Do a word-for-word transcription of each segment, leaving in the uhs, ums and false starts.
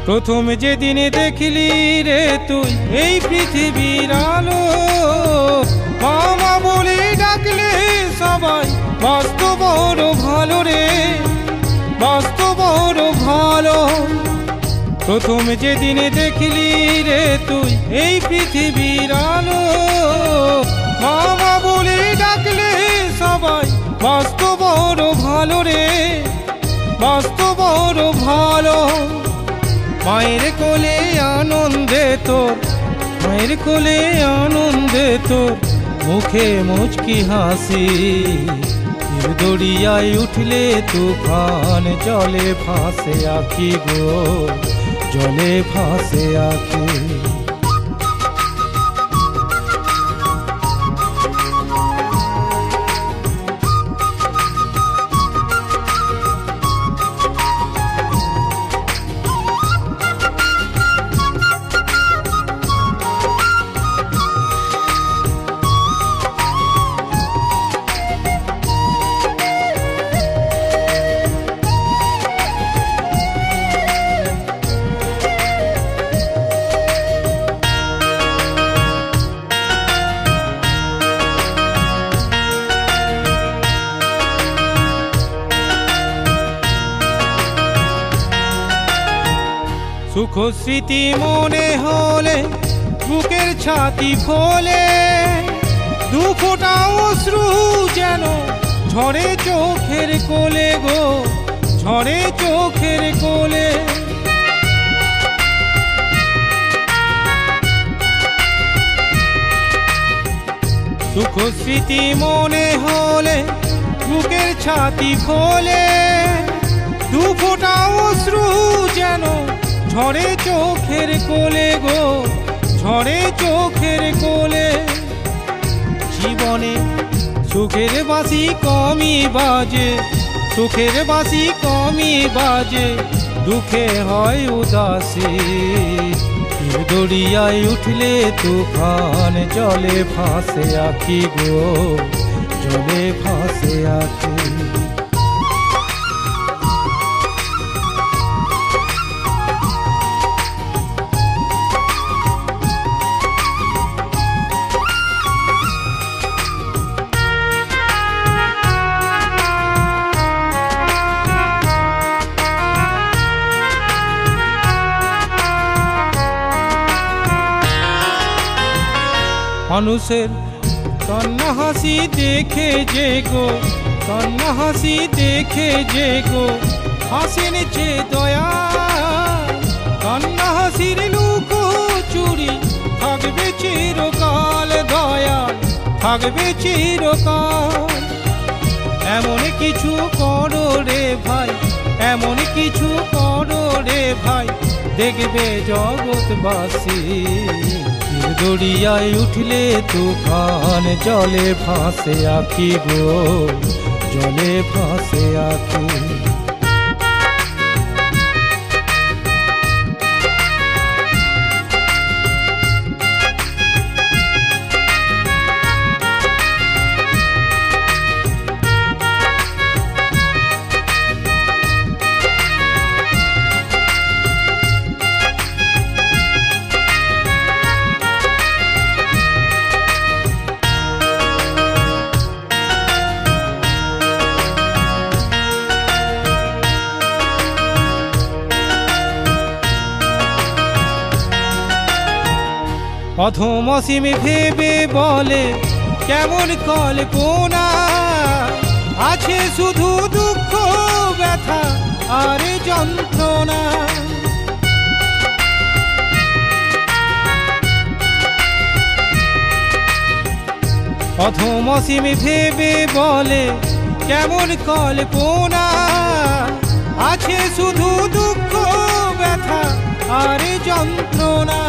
প্রথম যেদিন দেখলি রে তুই এই পৃথিবীর আলো, মামা বলে ডাকলে সবাই বাস্তব বড় ভালো রে, বাস্তব বড় ভালো। প্রথম যেদিন দেখলি রে তুই এই পৃথিবীর আলো, মামা বলে ডাকলে সবাই বাস্তব বড় ভালো রে, বাস্তব বড় ভালো। মায়ের কোলে আনন্দে তোর, মায়ের কোলে আনন্দে তোর মুখে মুচকি হাসি। দড়িয়ায় উঠলে তুফান জলে ভাসে আঁখি গো, জলে ভাসে আঁখি। সুখ স্মৃতি মনে হলে বুকের ছাতি ফোলে, দু ফোঁটা অশ্রু যেন ঝরে চোখের কোলে গো, ঝরে চোখের কোলে। সুখ স্মৃতি মনে হলে বুকের ছাতি ফোলে, দু ফোঁটা অশ্রু যেন ঝরে চোখের কোলে গো, ঝরে চোখের কোলে। জীবনে সুখের বাঁশি কমই বাজে, সুখের বাঁশি কমই বাজে, দুঃখে হয় উদাসী। দড়িয়ায় উঠলে তুফান জলে ভাসে আঁখি গো, জলে ভাসে আঁখি। মানুষের কান্না হাসি দেখে যে গো, কান্না হাসি দেখে যে গো হাসেন যে দয়া। কান্না হাসির লুকো চুরি থাকবে চিরকাল দয়াল, থাকবে চিরকাল। এমন কিছু করো রে ভাই, এমন কিছু করো রে ভাই, দেখবে জগৎবাসী। দড়িয়ায় উঠলে তুফান জলে ভাসে আঁখি গো, জলে ভাসে আঁখি। অধম অসীম ভেবে বলে কেমন কল্পনা, আছে শুধু দুঃখ ব্যথা আর যন্ত্রণা। অধম অসীম ভেবে বলে কেমন কল্পনা, আছে শুধু দুঃখ ব্যথা আর যন্ত্রণা।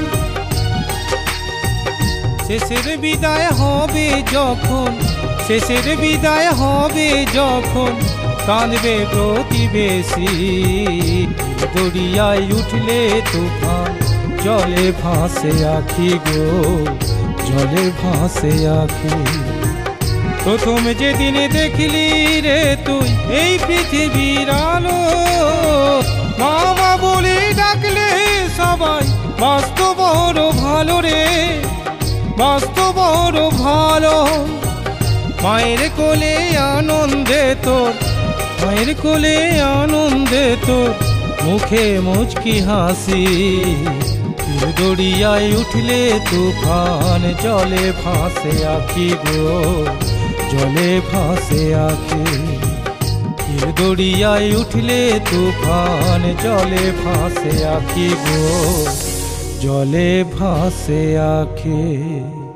শেষের বিদায় হবে যখন, শেষের বিদায় হবে যখন কাঁদবে প্রতিবেশী। দড়িয়ায় উঠলে তুফান জলে ভাসে আঁখি গো, জলে ভাসে আঁখি। প্রথম যেদিন দেখলি রে তুই এই পৃথিবীর আলো, মামা বলে ডাকলে সবাই মস্ত বড় ভালো রে, মস্ত বড় ভালো। মায়ের কোলে আনন্দে তোর, মায়ের কোলে আনন্দে তোর, মুখে মুচকি হাসি। তীর দড়িয়ায় উঠলে তুফান, জলে ভাসে আঁখি গো, জলে ভাসে আঁখি। তীর দড়িয়ায় উঠলে তুফান, জলে ভাসে আঁখি গো, জলে ভাসে আঁখি।